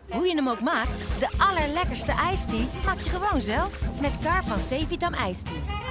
Hoe je hem ook maakt, de allerlekkerste ijsthee maak je gewoon zelf met Kar van Cevitam ijsthee.